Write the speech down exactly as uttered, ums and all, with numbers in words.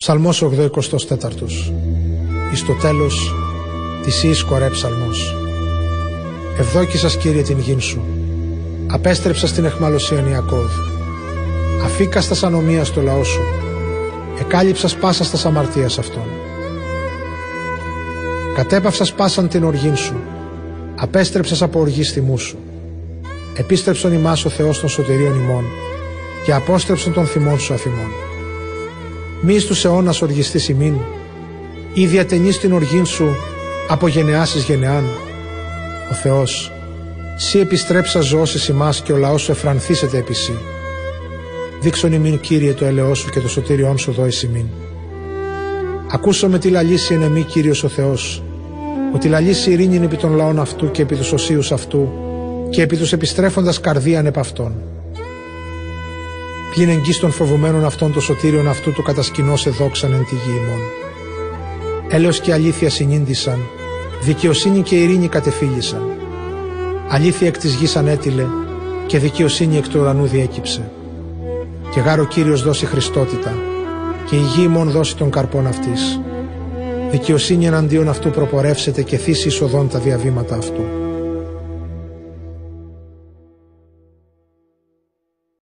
Ψαλμός ογδοηκοστό τέταρτο. Εις το τέλος της εις κορέ ψαλμός. Ευδόκησας, Κύριε, την γην σου. Απέστρεψας την εχμαλωσίαν Ιακώβ. Αφήκας τας ανομίας το λαό σου. Εκάλυψας πάσας τας αμαρτίας αυτών. Κατέπαυσας πάσαν την οργήν σου. Απέστρεψας από οργής θυμού σου. Επίστρεψον ημάς ο Θεός των σωτηρίων ημών και απόστρεψον των θυμών σου αφημών. Μη εις τους αιώνας οργιστής ημίν, ή διατενείς την οργήν σου από γενεάς εις γενεάν. Ο Θεός, σύ επιστρέψας ζωώσεις ημάς και ο λαός σου εφρανθήσεται επί σύ. Δείξον ημίν, Κύριε, το έλεος σου και το σωτήριόν σου δώεις ημίν. Ακούσω με τη λαλήσει εν εμή, Κύριος ο Θεός, ότι λαλήσει ειρήνην επί των λαών αυτού και επί τους οσίους αυτού και επί τους επιστρέφοντας καρδίαν επ' αυτών. Πλην εγγύς των φοβουμένων αυτών το σωτήριον αυτού του κατασκηνώς εδόξαν εν τη γη ημών. Έλεος και αλήθεια συνήντησαν, δικαιοσύνη και ειρήνη κατεφύλησαν. Αλήθεια εκ της γης ανέτειλε και δικαιοσύνη εκ του ουρανού διέκυψε. Και γάρ ο Κύριος δώσει χριστότητα και η γη ημών δώσει των καρπών αυτής. Δικαιοσύνη εναντίον αυτού προπορεύσεται και θύσει εις οδόν τα διαβήματα αυτού.